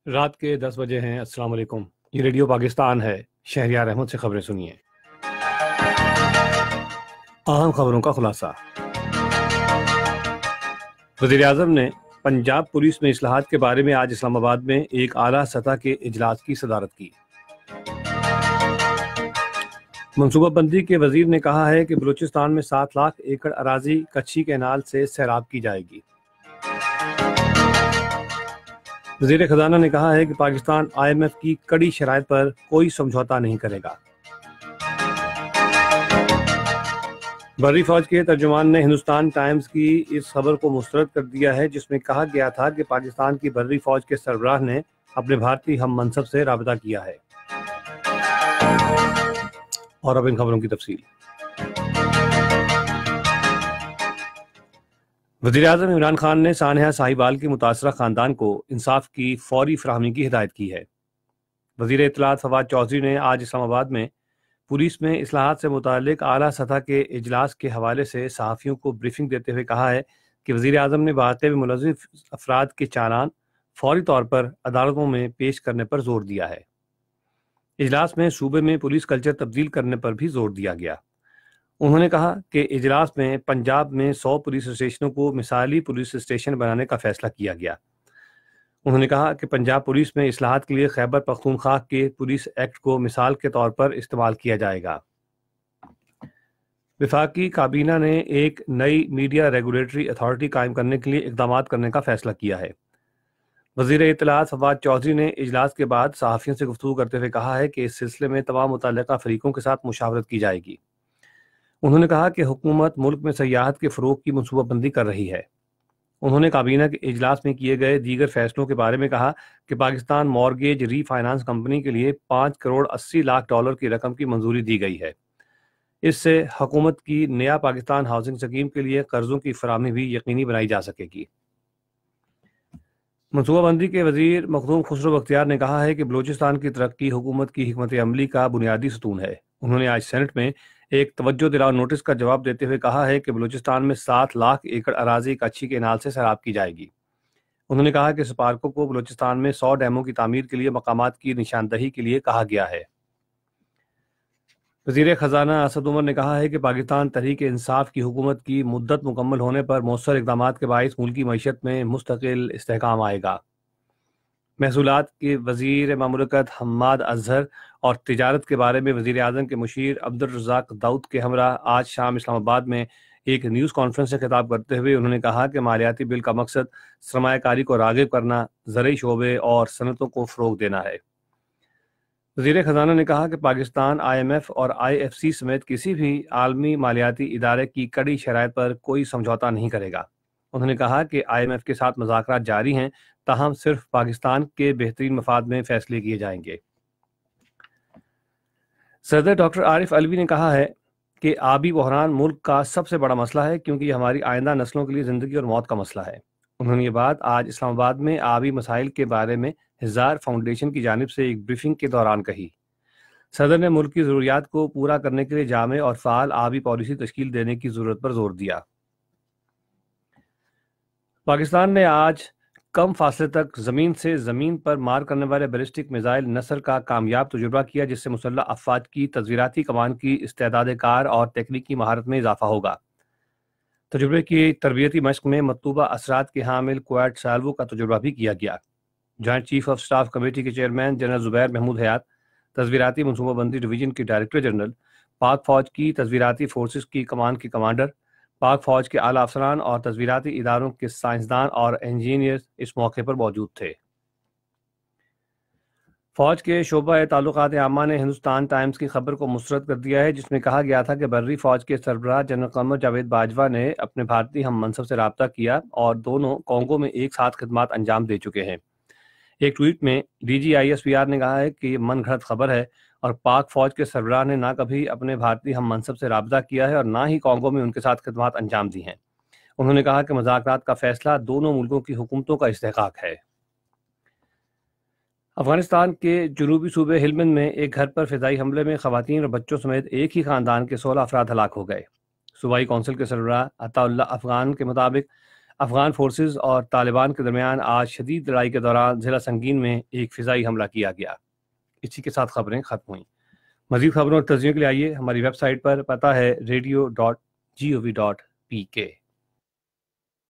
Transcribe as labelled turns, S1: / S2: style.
S1: رات کے 10 بجے ہیں۔ السلام علیکم، یہ ریڈیو پاکستان ہے۔ شہریار احمد سے خبریں سنیے۔ اہم خبروں کا خلاصہ۔ وزیر اعظم نے پنجاب پولیس میں اصلاحات کے بارے میں آج اسلام آباد میں ایک اعلیٰ سطح کے اجلاس کی صدارت کی۔ منصوبہ بندی کے وزیر نے کہا ہے کہ بلوچستان میں 7 لاکھ ایکڑ اراضی کچھی کینال سے سیراب کی جائے گی۔ وزیر خزانہ نے کہا ہے کہ پاکستان IMF کی کڑی شرائط پر کوئی سمجھوتا نہیں کرے گا۔ بحری فوج کے ترجمان نے ہندوستان ٹائمز کی اس خبر کو مسترد کر دیا ہے جس میں کہا گیا تھا کہ پاکستان کی بحری فوج کے سربراہ نے اپنے بھارتی ہم منصب سے رابطہ کیا ہے۔ اور اب ان خبروں کی تفصیل۔ وزیر اعظم عمران خان نے سانحہ صاحبال کے متاثرہ خاندان کو انصاف کی فوری فراہمی کی ہدایت کی ہے۔ وزیر اطلاعات فواد چودھری نے آج اسلام آباد میں پولیس میں اصلاحات سے متعلق اعلیٰ سطح کے اجلاس کے حوالے سے صحافیوں کو بریفنگ دیتے ہوئے کہا ہے کہ وزیر اعظم نے واقعے میں ملوث افراد کے چالان فوری طور پر عدالتوں میں پیش کرنے پر زور دیا ہے۔ اجلاس میں صوبے میں پولیس کلچر تبدیل کرنے پر بھی زور دیا گیا۔ انہوں نے کہا کہ اجلاس میں پنجاب میں 100 پولیس اسٹیشنوں کو مثالی پولیس اسٹیشن بنانے کا فیصلہ کیا گیا۔ انہوں نے کہا کہ پنجاب پولیس میں اصلاحات کے لیے خیبر پختونخوا کے پولیس ایکٹ کو مثال کے طور پر استعمال کیا جائے گا۔ وفاقی کابینہ نے ایک نئی میڈیا ریگولیٹری اتھارٹی قائم کرنے کے لیے اقدامات کرنے کا فیصلہ کیا ہے۔ وزیر اطلاعات فواد چودھری نے اجلاس کے بعد صحافیوں سے گفتگو کرتے ہوئے کہا ہے کہ اس سلسلے میں تمام متعلقہ فریقوں کے ساتھ مشاورت کی جائے گی۔ انہوں نے کہا کہ حکومت ملک میں سیاحت کے فروغ کی منصوبہ بندی کر رہی ہے۔ انہوں نے کابینہ کے اجلاس میں کیے گئے دیگر فیصلوں کے بارے میں کہا کہ Pakistan mortgage refinance company کے لیے 5 کروڑ 80 لاکھ ڈالر کی رقم کی منظوری دی گئی ہے۔ اس سے حکومت کی نیا پاکستان ہاؤسنگ اسکیم کے لیے قرضوں کی فراہمی بھی یقینی بنائی جا سکے گی۔ منصوبہ بندی کے وزیر مخدوم خسرو بختیار نے کہا ہے کہ بلوچستان کی ترقی حکومت کی حکمت عملی کا بنیادی ستون ہے۔ انہوں نے آج سینٹ میں ایک توجہ دلاؤ نوٹس کا جواب دیتے ہوئے کہا ہے کہ بلوچستان میں 7 لاکھ ایکڑ اراضی کچھی کینال سے سیراب کی جائے گی۔ انہوں نے کہا کہ سپارکو کو بلوچستان میں 100 ڈیموں کی تعمیر کے لیے مقامات کی نشاندہی کے لیے کہا گیا ہے۔ وزیر خزانہ اسد عمر نے کہا ہے کہ پاکستان تحریک انصاف کی حکومت کی مدت مکمل ہونے پر مؤثر اقدامات کے باعث ملکی معیشت میں مستقل استحکام آئے گا۔ محصولات کے وزیر مملکت حماد اظہر اور تجارت کے بارے میں وزیر اعظم کے مشیر عبدالرزاق داؤد کے ہمراہ آج شام اسلام آباد میں ایک نیوز کانفرنس سے خطاب کرتے ہوئے انہوں نے کہا کہ مالیاتی بل کا مقصد سرمایہ کاری کو راغب کرنا، زرعی شعبے اور صنعتوں کو فروغ دینا ہے۔ وزیر خزانہ نے کہا کہ پاکستان IMF اور IFC سمیت کسی بھی عالمی مالیاتی ادارے کی کڑی شرائط پر کوئی سمجھوتا نہیں کرے گا۔ انہوں نے کہا کہ IMF کے ساتھ مذاکرات جاری ہیں، تاہم صرف پاکستان کے بہترین مفاد میں فیصلے کیے جائیں گے۔ صدر ڈاکٹر عارف علوی نے کہا ہے کہ آبی بحران ملک کا سب سے بڑا مسئلہ ہے کیونکہ یہ ہماری آئندہ نسلوں کے لیے زندگی اور موت کا مسئلہ ہے۔ انہوں نے یہ بات آج اسلام آباد میں آبی مسائل کے بارے میں ہزار فاؤنڈیشن کی جانب سے ایک بریفنگ کے دوران کہی۔ صدر نے ملک کی ضروریات کو پورا کرنے کے لیے جامع اور فعال آبی پالیسی تشکیل دینے کی ضرورت پر زور دیا۔ پاکستان نے آج کم فاصلے تک زمین سے زمین پر مار کرنے والے بیلسٹک میزائل نصر کا کامیاب تجربہ کیا، جس سے مسلح افواج کی تزویراتی کمان کی استعداد کار اور تکنیکی مہارت میں اضافہ ہوگا۔ تجربے کی تربیتی مشق میں مطلوبہ اثرات کے حامل کویٹ سالوو کا تجربہ بھی کیا گیا۔ Joint chief of staff committee کے چیئرمین جنرل زبیر محمود حیات، تزویراتی منصوبہ بندی ڈویژن کی ڈائریکٹر جنرل، پاک فوج کی تزویراتی فورسز کی کمان کے کمانڈر، پاک فوج کے اعلیٰ افسران اور تزویراتی اداروں کے سائنسدان اور انجینئر اس موقع پر موجود تھے۔ فوج کے شعبہ تعلقات عامہ نے ہندوستان ٹائمز کی خبر کو مسترد کر دیا ہے جس میں کہا گیا تھا کہ بحری فوج کے سربراہ جنرل قمر جاوید باجوہ نے اپنے بھارتی ہم منصب سے رابطہ کیا اور دونوں کانگو میں ایک ساتھ خدمات انجام دے چکے ہیں۔ ایک ٹویٹ میں DGISPR نے کہا ہے کہ یہ من گھڑت خبر ہے اور پاک فوج کے سربراہ نے نہ کبھی اپنے بھارتی ہم منصب سے رابطہ کیا ہے اور نہ ہی کانگو میں ان کے ساتھ خدمات انجام دی ہیں۔ انہوں نے کہا کہ مذاکرات کا فیصلہ دونوں ملکوں کی حکومتوں کا استحقاق ہے۔ افغانستان کے جنوبی صوبے ہلمند میں ایک گھر پر فضائی حملے میں خواتین اور بچوں سمیت ایک ہی خاندان کے 16 افراد ہلاک ہو گئے۔ صوبائی کونسل کے سربراہ عطا اللہ افغان کے مطابق افغان فورسز اور طالبان کے درمیان آج شدید لڑائی کے دوران ضلع سنگین میں ایک فضائی حملہ کیا گیا۔ اسی کے ساتھ خبریں ختم ہوئیں۔ مزید خبروں اور تجزیوں کے لیے آئیے ہماری ویب سائٹ پر، پتہ ہے radio.gov.pk۔